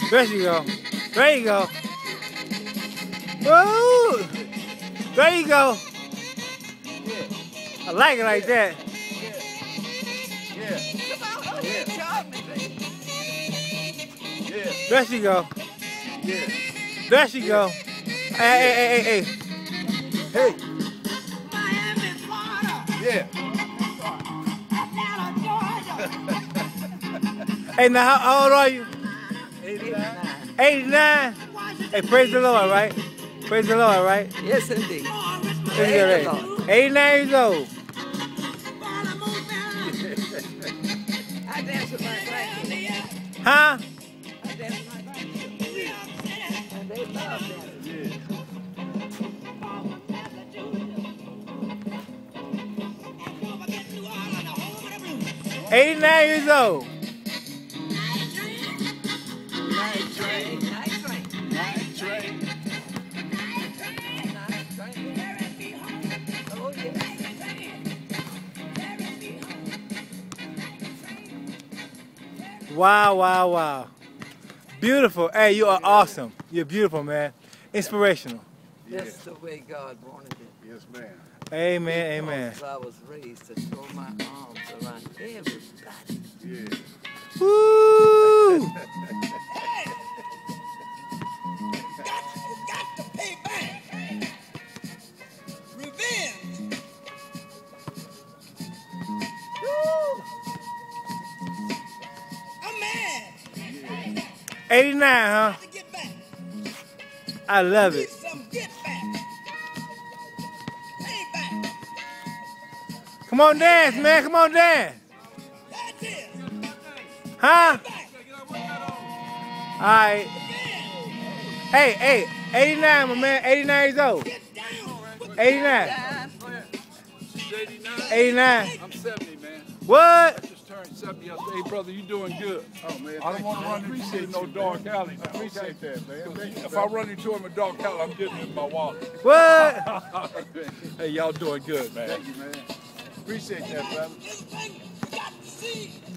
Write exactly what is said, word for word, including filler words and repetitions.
There you go. There you go. Woo! There you go. I like it like that. Yeah. Yeah. There she go. Yeah. There she go. Hey, hey, hey, hey, hey. Hey. Yeah. Hey, now how, how old are you? eighty-nine. eighty-nine? Hey, praise the Lord, right? Praise the Lord, right? Yes, indeed. Praise the Lord. eighty-nine years old. I dance with my grandkids. Huh? I dance with my grandkids. And they love dancing. Yeah. eighty-nine years old. Night train. Night train. Night train. Night train. Oh, yes. Wow, wow, wow. Beautiful. Hey, you are awesome. You're beautiful, man. Inspirational. That's the way God wanted it. Yes, ma'am. Amen, amen. Because I was raised to throw my arms around everybody. Yeah. Woo! Got to pay back. Revenge. Woo! I'm mad. eighty-nine, huh? Got to get back. I love Need it. some get back. Pay back. Come on, dance, man. Come on, dance. That's it. Huh? Back. All right. Hey, hey, eighty-nine, my man. eighty-nine years old. Get down. eighty-nine. She's eighty-nine. eighty-nine. I'm seventy, man. What? I just turned seventy yesterday. Hey, brother, you doing good. Oh, man. I don't want to run into you in no dark alley. I appreciate that, man. If I run into him in a dark alley, I'm getting in my wallet. What? Hey, y'all doing good, man. Thank you, man. Appreciate that, brother. This thing got to see.